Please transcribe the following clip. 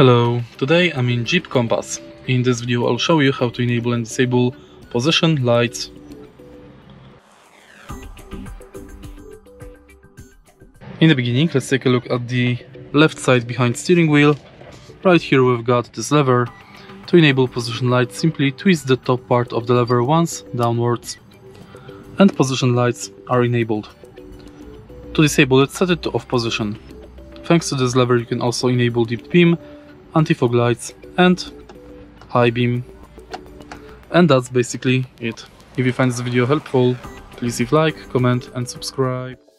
Hello, today I'm in Jeep Compass. In this video I'll show you how to enable and disable position lights. In the beginning, let's take a look at the left side behind steering wheel. Right here we've got this lever. To enable position lights, simply twist the top part of the lever once downwards and position lights are enabled. To disable it, set it to off position. Thanks to this lever you can also enable deep beam, anti-fog lights and high beam. And that's basically it. If you find this video helpful, please leave a like, comment and subscribe.